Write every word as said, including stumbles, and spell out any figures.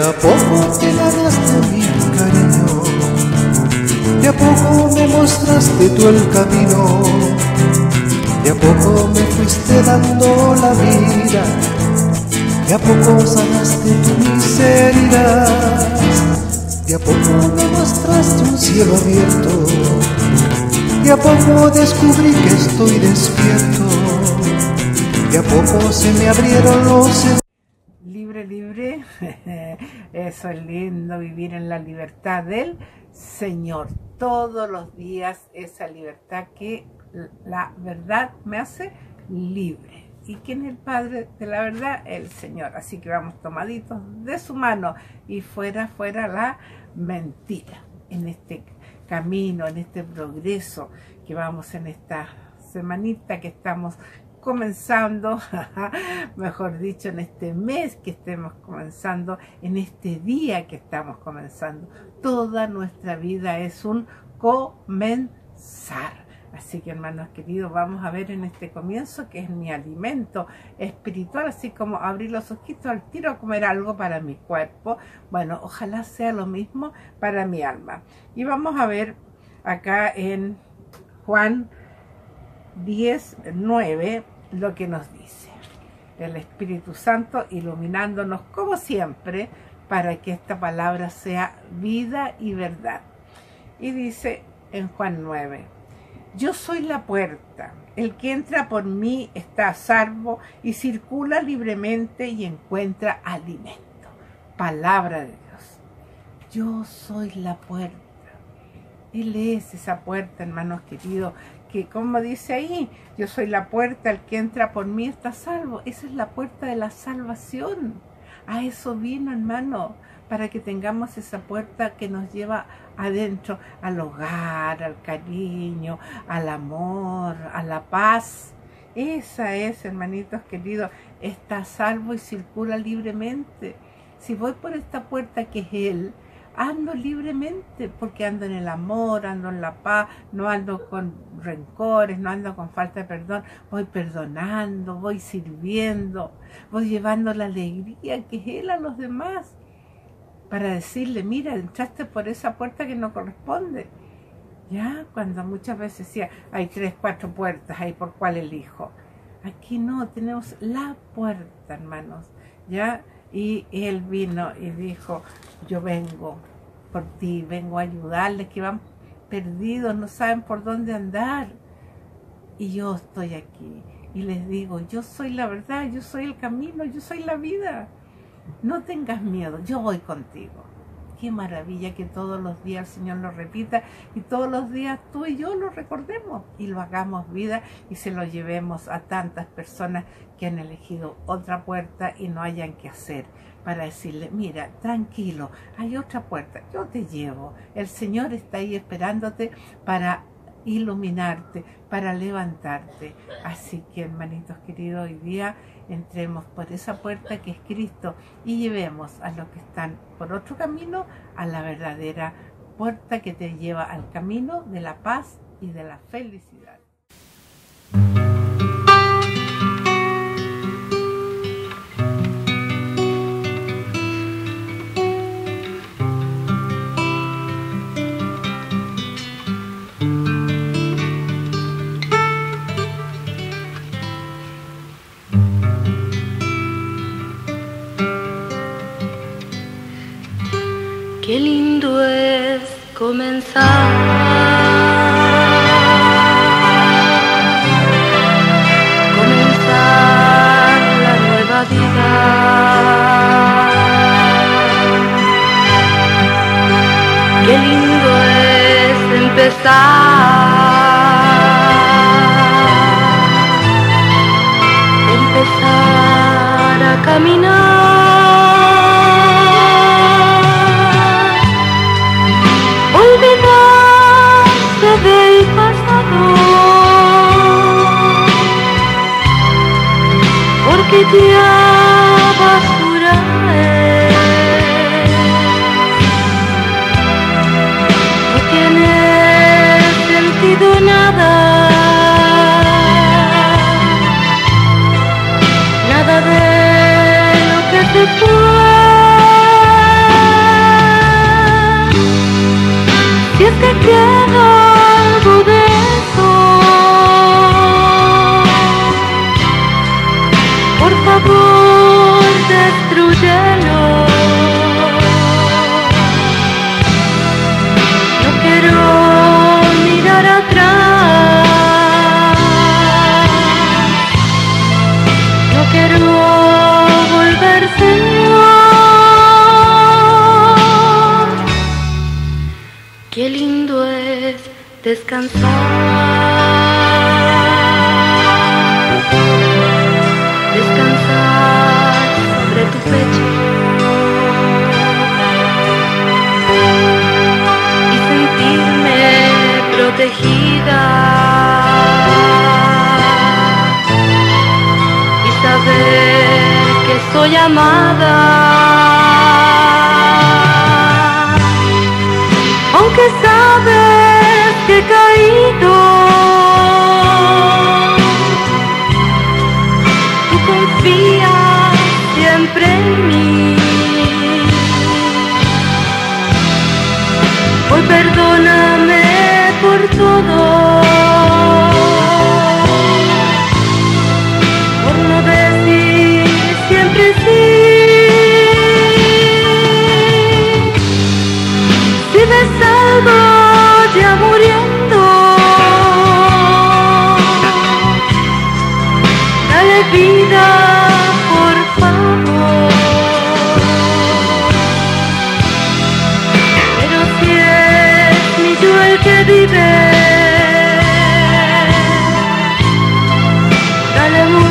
a poco te ganaste mi cariño, de a poco me mostraste tú el camino, de a poco me fuiste dando la vida, de a poco sanaste tu miseria, de a poco me mostraste un cielo abierto, de a poco descubrí que estoy despierto, de a poco se me abrieron los... Libre, libre, eso es lindo, vivir en la libertad del Señor. Todos los días esa libertad que la verdad me hace libre. ¿Y quién es el Padre de la verdad? El Señor. Así que vamos tomaditos de su mano y fuera, fuera la mentira. En este camino, en este progreso que vamos en esta semanita que estamos comenzando, mejor dicho, en este mes que estemos comenzando, en este día que estamos comenzando. Toda nuestra vida es un comenzar. Así que, hermanos queridos, vamos a ver en este comienzo que es mi alimento espiritual, así como abrir los ojitos al tiro a comer algo para mi cuerpo. Bueno, ojalá sea lo mismo para mi alma. Y vamos a ver acá en Juan diez, nueve, lo que nos dice el Espíritu Santo iluminándonos como siempre para que esta palabra sea vida y verdad. Y dice en Juan nueve: yo soy la puerta, el que entra por mí está a salvo y circula libremente y encuentra alimento. Palabra de Dios. Yo soy la puerta. Él es esa puerta, hermanos queridos, que como dice ahí, yo soy la puerta, el que entra por mí está salvo. Esa es la puerta de la salvación. A eso vino, hermano, para que tengamos esa puerta que nos lleva adentro, al hogar, al cariño, al amor, a la paz. Esa es, hermanitos queridos, está a salvo y circula libremente. Si voy por esta puerta que es Él, ando libremente, porque ando en el amor, ando en la paz, no ando con rencores, no ando con falta de perdón, voy perdonando, voy sirviendo, voy llevando la alegría que es Él a los demás, para decirle, mira, entraste por esa puerta que no corresponde. Ya, cuando muchas veces decía, hay tres, cuatro puertas, ahí por cuál elijo. Aquí no, tenemos la puerta, hermanos, ya. Y Él vino y dijo, yo vengo por ti, vengo a ayudarles que van perdidos, no saben por dónde andar. Y yo estoy aquí y les digo, yo soy la verdad, yo soy el camino, yo soy la vida. No tengas miedo, yo voy contigo. Qué maravilla que todos los días el Señor lo repita y todos los días tú y yo lo recordemos y lo hagamos vida y se lo llevemos a tantas personas que han elegido otra puerta y no hayan que hacer, para decirle, mira, tranquilo, hay otra puerta, yo te llevo. El Señor está ahí esperándote para iluminarte, para levantarte. Así que, hermanitos queridos, hoy día entremos por esa puerta que es Cristo y llevemos a los que están por otro camino a la verdadera puerta que te lleva al camino de la paz y de la felicidad. Qué lindo es comenzar, comenzar la nueva vida. Qué lindo es empezar, empezar a caminar. Del pasado, porque ya basura es, no tiene sentido nada, nada de lo que se fue. te queda algo de eso, por favor destrúyelo. No quiero mirar atrás, no quiero volver, Señor. Qué lindo es descansar, descansar sobre tu pecho y sentirme protegida y saber que soy amada, aunque sabes que he caído. Tú confías siempre en mí. Hoy perdóname por todo, por no decir siempre sí. Si ves algo ya muriendo, dale vida, por favor. Pero si es mi yo el que vive, dale mucho.